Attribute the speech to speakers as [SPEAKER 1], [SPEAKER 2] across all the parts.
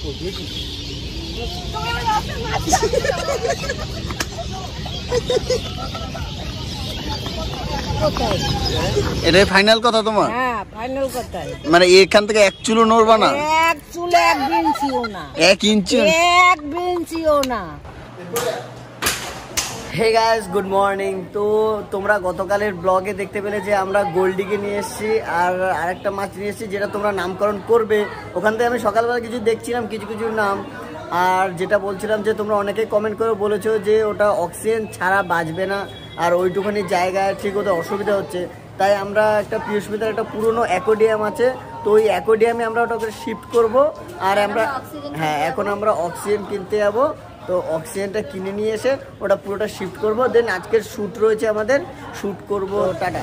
[SPEAKER 1] এটাই ফাইনাল কথা তোমার?
[SPEAKER 2] হ্যাঁ ফাইনাল কথা।
[SPEAKER 1] মানে এখান থেকে এক চুলো নড়বা না?
[SPEAKER 2] এক চুলো 1 ইঞ্চিও না।
[SPEAKER 1] 1 ইঞ্চি?
[SPEAKER 2] 1 ইঞ্চিও না।
[SPEAKER 1] Hey guys, good morning. তো তোমরা গতকালের ব্লগে দেখতে পেলে যে আমরা গোল্ডিকে নিয়ে এসেছি আর আরেকটা মাছ নিয়ে এসেছি যেটা তোমরা নামকরণ করবে। ওখান থেকে আমি সকালবেলা কিছু দেখছিলাম, কিছু কিছু নাম। আর যেটা বলছিলাম যে তোমরা অনেকেই কমেন্ট করে বলেছো যে ওটা অক্সিজেন ছাড়া বাঁচবে না আর ওইটুখানি জায়গায় ঠিক ওদের অসুবিধা হচ্ছে। তাই আমরা একটা পিউসমিতার একটা পুরনো অ্যাকোডিয়াম আছে, তো ওই অ্যাকোডিয়ামে আমরা ওটাকে শিফট করব। আর আমরা হ্যাঁ এখন আমরা অক্সিজেন কিনতে যাবো। তো অক্সিজেনটা কিনে নিয়ে এসে ওটা পুরোটা শিফট করব। দেন আজকের শ্যুট রয়েছে আমাদের, শ্যুট করব। টাটা।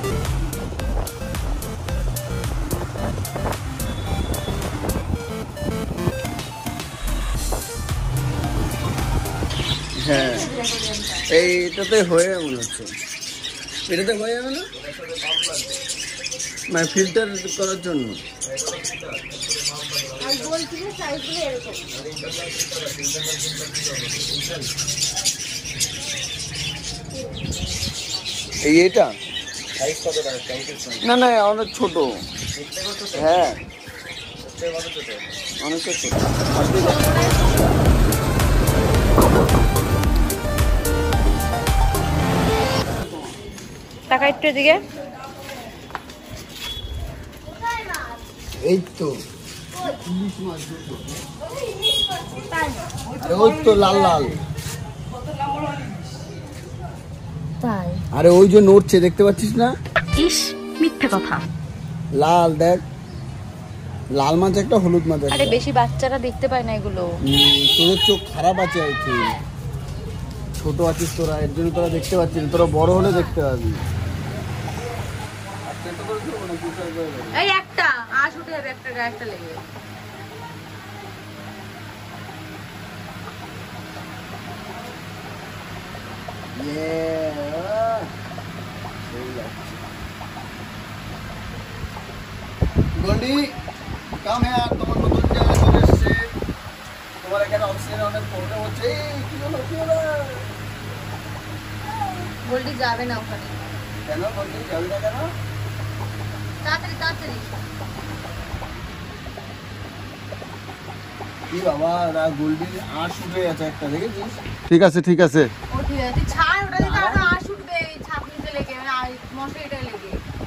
[SPEAKER 1] হ্যাঁ এইটাতে হয়ে মনে হচ্ছে, এটাতে হয়ে যাবে না মানে ফিল্টার করার জন্য। এইটা না না অনেক ছোট। হ্যাঁ অনেকটা ছোট।
[SPEAKER 2] টাকা একটু দিকে।
[SPEAKER 1] এই তো ওই তো লাল লাল। আরে ওই যে নড়ছে দেখতে পাচ্ছিস না?
[SPEAKER 2] ইস মিথ্যে কথা।
[SPEAKER 1] লাল দেখ, লাল মাছ একটা, হলুদ মাছ একটা।
[SPEAKER 2] আরে বেশি বাচ্চারা দেখতে পায় না এগুলো।
[SPEAKER 1] তোর চোখ খারাপ আছে আর কি, ছোট আছিস তোরা, এর জন্য তোরা দেখতে পাচ্ছিস। তোরা বড় হলে দেখতে পাবি।
[SPEAKER 2] এই একটা আশ উঠে যাবে, একটা গায়ে একটা লেগে।
[SPEAKER 1] গোল্ডি কাম হ্যাঁ, তোমার নতুন জায়গা চলে এসছে। তোমার এখানে অক্সিজেন অনেক প্রবলেম হচ্ছে। কি হলো কি হলো?
[SPEAKER 2] গোল্ডি যাবে না ওখানে।
[SPEAKER 1] কেন গোল্ডি যাবে না কেন?
[SPEAKER 2] তাড়াতাড়ি তাড়াতাড়ি।
[SPEAKER 1] কি বাবা না, গোল্ডি আশ উঠে গেছে একটা, দেখেছিস? ঠিক আছে ঠিক আছে।
[SPEAKER 2] ও ঠিক আছে, ছাড় ওটা দিতে আরো আশ উঠবে এই ছাপনিতে লেগে, আর মশারিটা লেগে।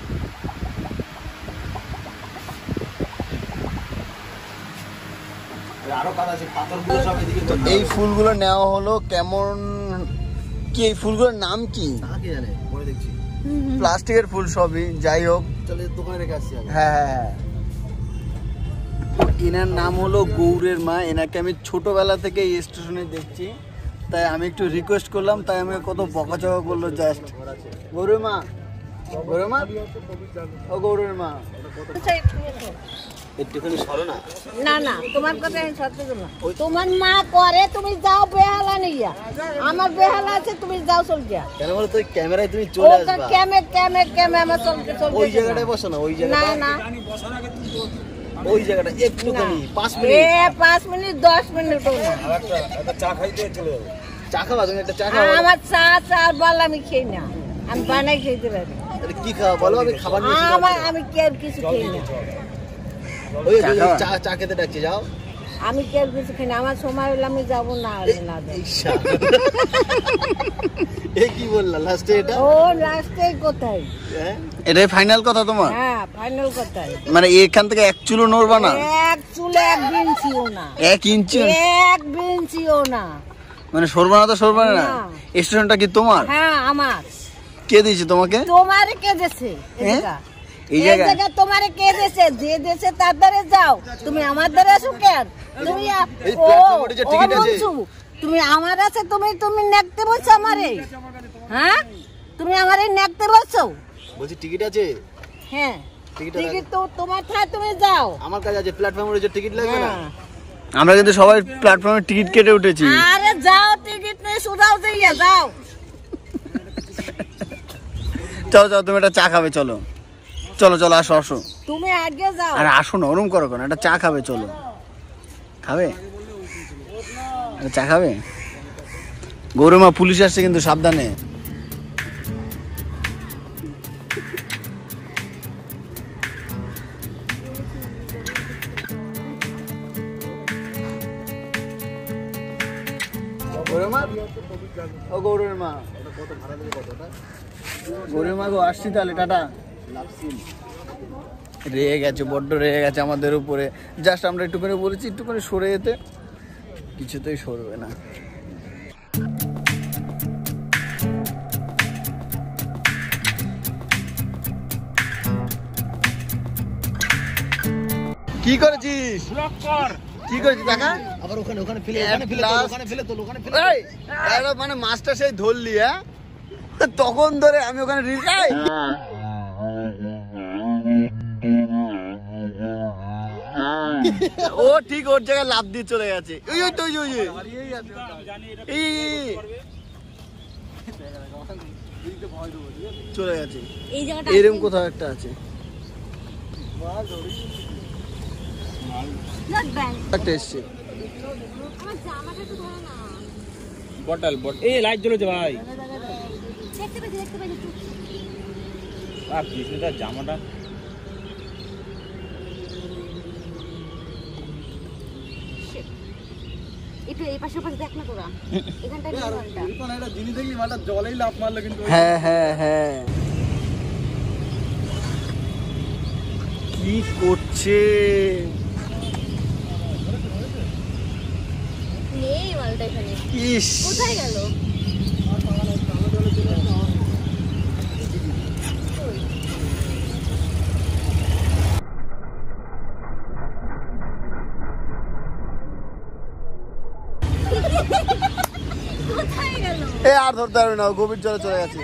[SPEAKER 1] এই ফুলগুলো নেওয়া হলো। কেমন কি এই ফুলগুলোর নাম কি? প্লাস্টিকের ফুল সবই, যাই হোক দোকানে রেখে আসছি। হ্যাঁ হ্যাঁ, এনার নাম হলো গৌরের মা। এনাকে আমি ছোটবেলা থেকে এই স্টেশনে দেখছি, তাই আমি একটু রিকোয়েস্ট করলাম। তাই আমি কত বকাচকা করলো জাস্ট। গৌরের মা, গৌরের মা, ও গৌরের মা একটুখানি সরো না।
[SPEAKER 2] না না তোমার কথা আমি সত্যি না। তোমার মা করে, তুমি যাও বেহালা নিয়া। আমার বেহালা আছে, তুমি যাও চলে যা।
[SPEAKER 1] কেন বলো তো ক্যামেরায় তুমি চলে আসবা।
[SPEAKER 2] ক্যামে আমার চলতে চলতে
[SPEAKER 1] ওই জায়গাটায় বসো না, ওই জায়গাটা
[SPEAKER 2] না না
[SPEAKER 1] ওই জায়গাটা একটুখানি 5 মিনিট।
[SPEAKER 2] 5 মিনিট 10 মিনিটও না।
[SPEAKER 1] একটা চা খাইতে চলে যাবে। চা খাবা তুমি? একটা চা খাও।
[SPEAKER 2] আমার চা বল আমি খাই না, আমি বানাই খেতে পারি।
[SPEAKER 1] তাহলে কি খাওয়া বলো? আমি খাবার নিয়ে
[SPEAKER 2] আমি কি আর কিছু খাই না।
[SPEAKER 1] ওই চা খেতে ডাকছি, যাও।
[SPEAKER 2] আমি কি আর কিছু খাই না, আমার সময় হলে আমি যাবো না।
[SPEAKER 1] এই কি বললা লাস্টে? এটা
[SPEAKER 2] ও লাস্টে কোথায়?
[SPEAKER 1] এটাই ফাইনাল কথা তোমার?
[SPEAKER 2] হ্যাঁ ফাইনাল কথাই।
[SPEAKER 1] মানে এখান থেকে এক চুলো নড়বা না?
[SPEAKER 2] এক চুলো 1 ইঞ্চিও না।
[SPEAKER 1] 1 ইঞ্চি?
[SPEAKER 2] 1 ইঞ্চিও না।
[SPEAKER 1] মানে সরবা না তো সরবা না। স্টেশনটা কি তোমার?
[SPEAKER 2] হ্যাঁ আমার।
[SPEAKER 1] কে দিয়েছে তোমাকে?
[SPEAKER 2] তোমারে কে দিয়েছে? এই জায়গা তোমারে কে দিয়েছে? যে দিয়েছে তার ধারে যাও, তুমি আমার ধারে আসো কেন? তুমি তুমি আমার আছে, তুমি নেকতে বলছো আমারে? হ্যাঁ তুমি আমারে নেকতে বলছো?
[SPEAKER 1] বলছি টিকিট আছে?
[SPEAKER 2] হ্যাঁ টিকিট তো তোমার থাকে, তুমি যাও।
[SPEAKER 1] আমার কাছে আছে, প্ল্যাটফর্মের যে টিকিট লাগবে না। আমরা কিন্তু সবাই প্ল্যাটফর্মের টিকিট কেটে উঠেছি।
[SPEAKER 2] আরে যাও, টিকিট নেই, সুদাও যাইয়া যাও।
[SPEAKER 1] চলো চলো, তুমি একটা চা খাবে, চলো চলো চলো, আসো আসো।
[SPEAKER 2] তুমি আগে যাও।
[SPEAKER 1] আরে আসো না, ওরম করো কেন? একটা চা খাবে, চলো খাবে? চা খাবে? গৌরমা পুলিশ আসছে কিন্তু, সাবধানে। গৌরমা গো, আসছি তাহলে, টাটা। রেগে গেছে, বড্ড রেগে গেছে আমাদের উপরে। জাস্ট আমরা একটুখানি বলেছি একটুখানি সরে যেতে, কিছুতেই সরবে না। কি করেছিস? কি করেছিস দেখা? আবার ওখানে ফেলে মানে মাছটা সেই ধরলি, হ্যাঁ? তখন ধরে আমি ওখানে ও ঠিক ওর জায়গায় লাফ দিয়ে চলে গেছে। চলে গেছে এরকম কোথাও একটা আছে।
[SPEAKER 3] লাইট জ্বলেছে ভাই, জামাটা
[SPEAKER 1] হ্যাঁ হ্যাঁ হ্যাঁ, কি করছে? ইস, কোথায় গেল? এ আর ধরতে পারবে না, গভীর জলে চলে গেছে।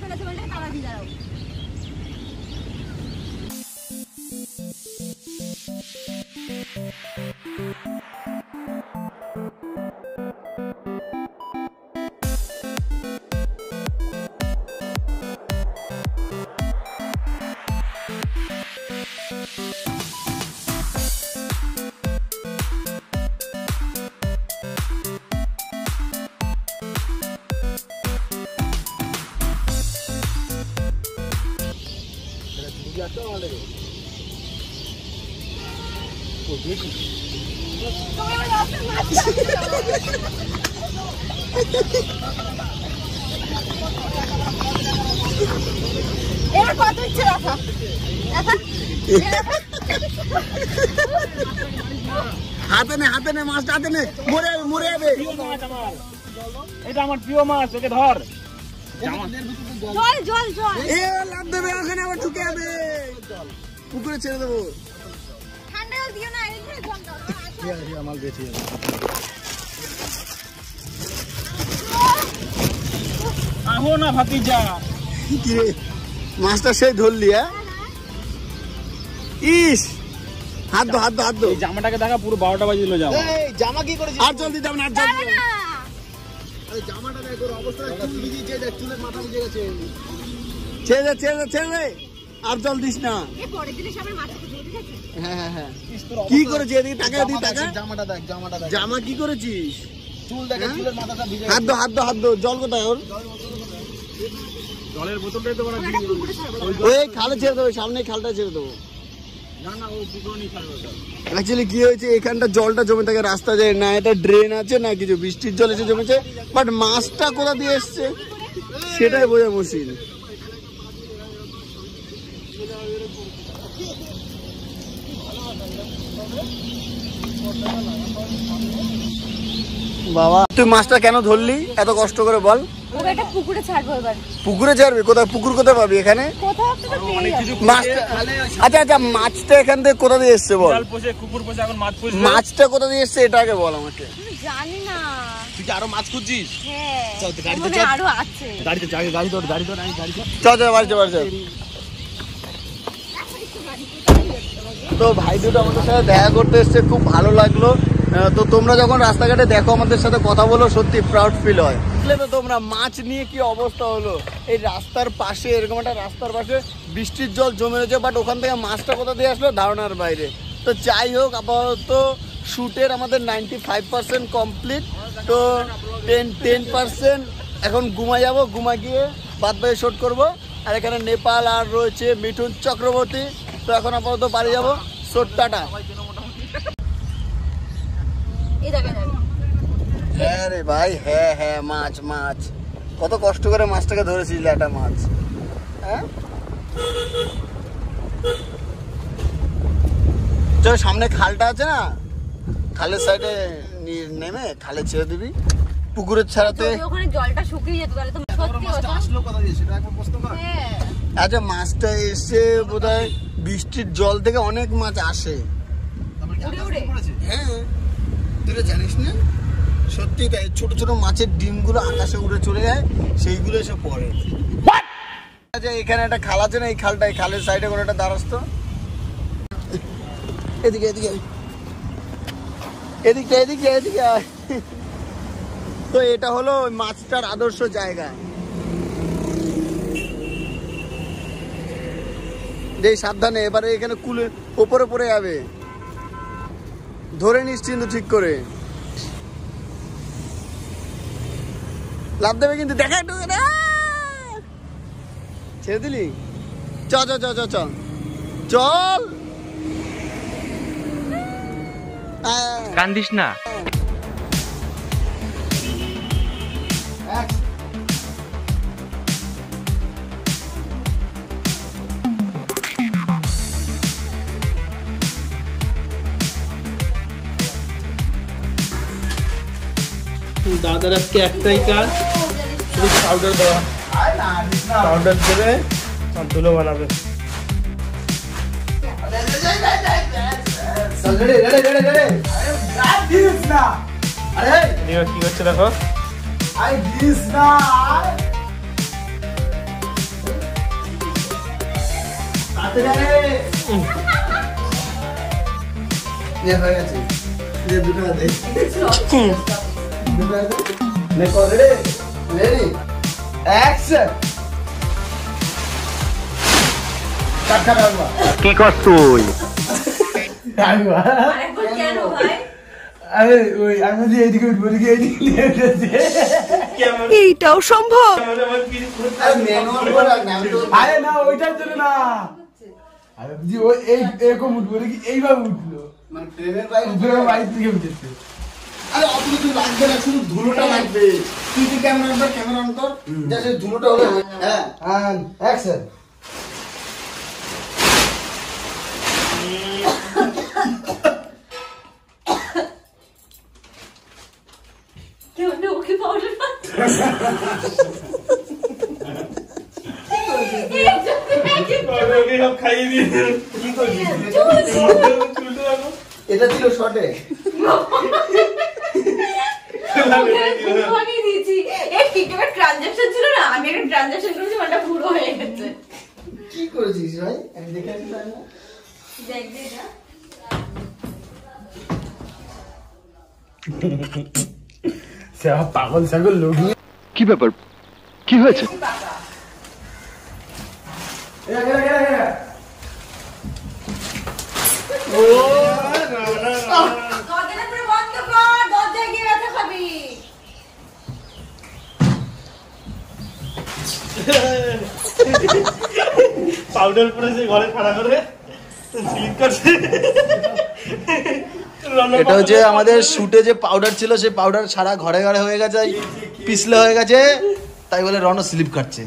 [SPEAKER 1] হাতে নে, হাতে নে মাছটা, হাতে নে, মরে যাবে, মরে যাবে।
[SPEAKER 3] এটা আমার প্রিয় মাছ, ওকে ধর।
[SPEAKER 1] লাভ দেবে ওখানে, আবার ঢুকে যাবে, পুকুরে ছেড়ে দেবো।
[SPEAKER 3] আহো না ভাতিজা,
[SPEAKER 1] মাছটা সেই ধরলি? হ্যাঁ, ইস, হাত দো, হাত দো, হাত দো।
[SPEAKER 3] জামাটাকে দেখা, পুরো 12টা বাজে দিল জামা।
[SPEAKER 1] জামা কি করেছিস? আর জল দিতে হবে না, আর জল দিতে হবে না। জামাটা দেখ, ওর অবস্থা চুল দিয়ে দেখ, চুলের মাথা বুঝে গেছে। ছেড়ে দে, ছেড়ে দে, ছেড়ে দে, আর জল দিস না। হ্যাঁ হ্যাঁ হ্যাঁ, কি করেছিস? এদিকে টাকা, এদিকে টাকা। জামাটা দেখ, জামাটা দেখ, জামা কি করেছিস? চুল দেখ, চুলের মাথাটা ভিজে গেছে। হাত দো, হাত দো, হাত দো। জল কোথায় ওর?
[SPEAKER 3] জলের বোতলটাই তো বড়।
[SPEAKER 1] ওই খালে ছেড়ে দেবো, সামনে খালটা ছেড়ে দেবো। অ্যাকচুয়ালি কি হয়েছে, এখানটা জলটা জমে থাকে, রাস্তা যায় না, এটা ড্রেন আছে না কিছু, বৃষ্টির জল এসে জমেছে। বাট মাছটা কোথা দিয়ে এসছে সেটাই বোঝা মুশকিল। বাবা, তুই মাছটা কেন ধরলি এত কষ্ট করে বল?
[SPEAKER 2] পুকুরে ছাড়বো এবার।
[SPEAKER 1] পুকুরে ছাড়বি? কোথায় পুকুর, কোথায় পাবি এখানে? আচ্ছা আচ্ছা, মাছটা এখান থেকে কোথা দিয়ে এসছে বল? মাছটা কোথা দিয়ে এসছে এটা আগে বল আমাকে।
[SPEAKER 2] জানি না।
[SPEAKER 3] তুই কি আরো মাছ খুঁজছিস?
[SPEAKER 2] হ্যাঁ,
[SPEAKER 3] চল গাড়িতে
[SPEAKER 2] চল, আরো আছে।
[SPEAKER 3] গাড়িতে চল, গাড়ি ধর, গাড়ি ধর, আমি গাড়ি ধর।
[SPEAKER 1] চল চল, বাড়ি চল, বাড়ি চল। তো ভাই দুটো আমাদের সাথে দেখা করতে এসছে, খুব ভালো লাগলো। তো তোমরা যখন রাস্তাঘাটে দেখো, আমাদের সাথে কথা বলো, সত্যি প্রাউড ফিল হয়। তো তোমরা মাছ নিয়ে কি অবস্থা হলো, এই রাস্তার পাশে, এরকম একটা রাস্তার পাশে বৃষ্টির জল জমে রয়েছে, বাট ওখান থেকে মাছটা কোথা দিয়ে আসলো ধারণার বাইরে। তো যাই হোক, আপাতত শ্যুটের আমাদের 95% কমপ্লিট। তো 10% এখন ঘুমা যাবো, ঘুমা গিয়ে বাদ বাকি শ্যুট করবো। আর এখানে নেপাল আর রয়েছে মিঠুন চক্রবর্তী। তো এখন আপাতত বাড়ি যাবো। Shoot tata. হ্যাঁ রে ভাই, হ্যাঁ হ্যাঁ, মাছ মাছ কত কষ্ট করে মাছটাকে ধরেছিস, ল্যাটা মাছ। হ্যাঁ চল, সামনে খালটা আছে না, খালের সাইডে নেমে খালে ছেড়ে দিবি। পুকুরের ছাড়াতে
[SPEAKER 2] ওখানে জলটা শুকিয়ে যেত, তাহলে তো সত্যি
[SPEAKER 3] আসলো কথা দিয়ে সেটা একবার প্রশ্ন কর।
[SPEAKER 1] আচ্ছা, মাছটা এসে বোধহয় বৃষ্টির জল থেকে অনেক মাছ আসে। হ্যাঁ, তুই জানিস না? সত্যি তাই, ছোট ছোট মাছের ডিমগুলো আকাশে উড়ে চলে যায়, সেইগুলো এসে পড়ে। আচ্ছা, এখানে একটা খাল আছে না, এই খালটা, এই খালের সাইডে কোনো একটা দাঁড়াস তো। এদিকে এদিকে এদিকে এদিকে এদিকে আয়। তো এটা হলো ওই মাছটার আদর্শ জায়গা। এই সাবধানে, এবারে এখানে কুলে ওপরে পড়ে যাবে, ধরে নিস কিন্তু ঠিক করে। লাভ দেবে কিন্তু, দেখা একটু ছেড়ে দিলি। চ চ চ চ চ চল,
[SPEAKER 4] কান্দিস না।
[SPEAKER 3] দাদার আজকে একটাই কাজ, শুধু পাউডার দেওয়া। পাউডার দেবে আর ধুলো বানাবে। কি করছে দেখো।
[SPEAKER 1] হয়ে গেছে দুটো হাতে।
[SPEAKER 4] কি কর তুই?
[SPEAKER 2] এইটাও সম্ভব?
[SPEAKER 3] আরে না, ওইটার জন্য না, এরকম উঠবো নাকি, এইভাবে উঠলো,
[SPEAKER 1] মানে ট্রেনের
[SPEAKER 3] বাইক থেকে উঠেছে।
[SPEAKER 1] আরে অত কিছু লাগবে না, শুধু ধুলোটা লাগবে। তুই ক্যামেরা অন কর, যা সেই ধুলোটা হলে। হ্যাঁ, অ্যাকশন। এটা ছিল শর্টে। কি করেছিস ভাই? আমি দেখে আসি না।
[SPEAKER 3] পাগল ছাগল লোক।
[SPEAKER 4] কি ব্যাপার, কি হয়েছে?
[SPEAKER 3] পাউডার পরেছে ঘরে খাড়া করে স্লিপ করছে।
[SPEAKER 1] এটা হচ্ছে আমাদের শুটে যে পাউডার ছিল, সেই পাউডার সারা ঘরে ঘরে হয়ে গেছে, পিছলে হয়ে গেছে, তাই বলে রণ স্লিপ কাটছে।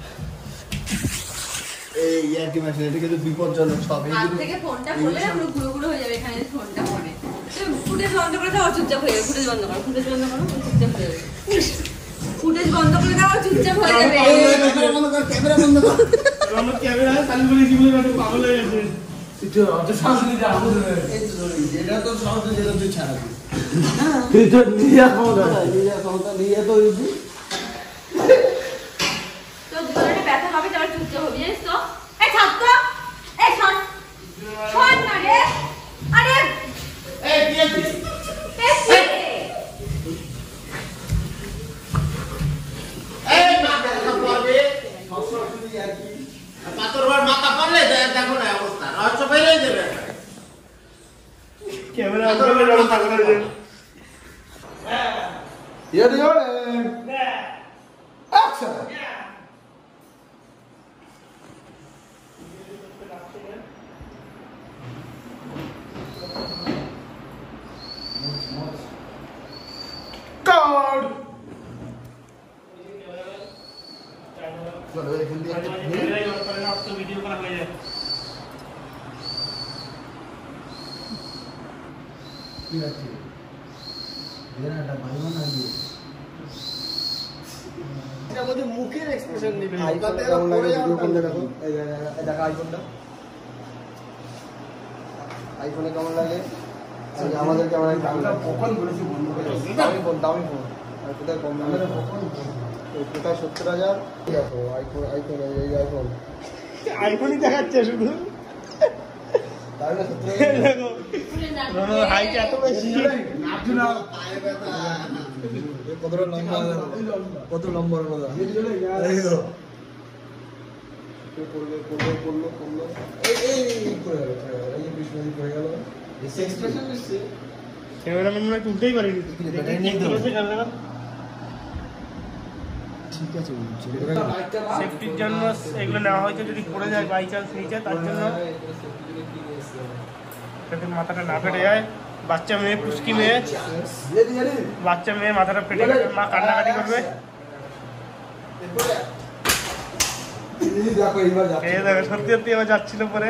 [SPEAKER 1] এই ইয়ার্কি মাছ, এটা কিন্তু বিপজ্জনক। সব এই থেকে ফোনটা খুলে পুরো গুঁড়ো গুঁড়ো হয়ে যাবে। এখানে ফোনটা পড়ে ফুটেজ বন্ধ করে দাও, চুপচাপ হয়ে যাবে। ফুটেজ বন্ধ করো, ফুটেজ বন্ধ করো, চুপচাপ হয়ে যাবে। ফুটেজ বন্ধ করে দাও, চুপচাপ হয়ে যাবে। ক্যামেরা বন্ধ কর, ক্যামেরা বন্ধ কর।
[SPEAKER 3] রণ ক্যামেরা চালু করে কি বলে মানে পাগল হয়ে গেছে। এটা অত সাহস নিয়ে যা আমাদের এই তো ধরি, যেটা তো সাহস নিয়ে যেটা তুই ছাড়াবি। হ্যাঁ, তুই তো নিয়া ক্ষমতা নিয়ে তো ইজি।
[SPEAKER 2] তো দুটোরে ব্যথা হবে, তারপর চুপচাপ হবে, জানিস তো? এই ছাড় তো, এই ছাড়, ছাড় না রে। আরে
[SPEAKER 3] এই কি আছে? এই মাথা পড়বে, সবসময় আর কি পাতরবার মাথা পড়লে দেখো না অবস্থা, রহস্য বেরিয়ে যাবে। ক্যামেরা অন করে Ready, rolling. Action. Card. चलो एक जल्दी
[SPEAKER 5] वीडियो करा ले जाए
[SPEAKER 3] ঠিক আছে এরা ভাইও না দিয়ে
[SPEAKER 1] এটা মধ্যে মুখের এক্সপ্রেশন দিবেন
[SPEAKER 3] আইকনটা কেমন লাগে ভিডিও করলে দেখো এই দেখো আইকনটা আইকনে কেমন লাগে আর আমাদের কেমন লাগে কখন বলেছি বন্ধ করে দামি ফোন আর কোথায় কম দামে কোথায় 70,000 দেখো আইকন এই আইকন
[SPEAKER 5] আইফোনই দেখাচ্ছে শুধু
[SPEAKER 3] তাহলে 70,000
[SPEAKER 5] হাইট এত বেশি
[SPEAKER 3] কত লম্বা দাদা এই তো করলো এই করে গেল এই বিষ্ণু করে গেল এক্সপ্রেশন দিচ্ছে
[SPEAKER 5] ক্যামেরাম্যান মনে তুলতেই পারিনি
[SPEAKER 3] ঠিক আছে
[SPEAKER 5] সেফটির জন্য এগুলো নেওয়া হয়েছে যদি পড়ে যায় বাই চান্স নিচে তার জন্য যাতে মাথাটা না ফেটে যায় বাচ্চা মেয়ে পুষ্কি মেয়ে বাচ্চা মেয়ে মাথাটা ফেটে গেলে মা কান্নাকাটি করবে
[SPEAKER 3] দেখো এইবার
[SPEAKER 5] এই দেখো সত্যি সত্যি এবার যাচ্ছিল পরে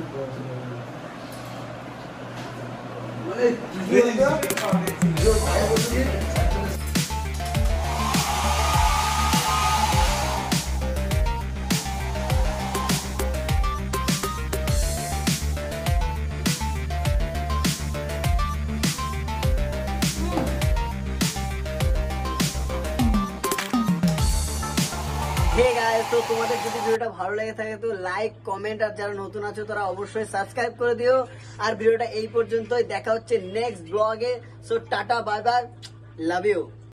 [SPEAKER 1] হে গাইস, তো তোমাদের যদি ভিডিওটা ভালো লেগে থাকে তো লাইক কমেন্ট আর যারা নতুন আছো তারা অবশ্যই সাবস্ক্রাইব করে দিও। আর ভিডিওটা এই পর্যন্তই, দেখা হচ্ছে নেক্সট ব্লগে। So tata bye bye, love you.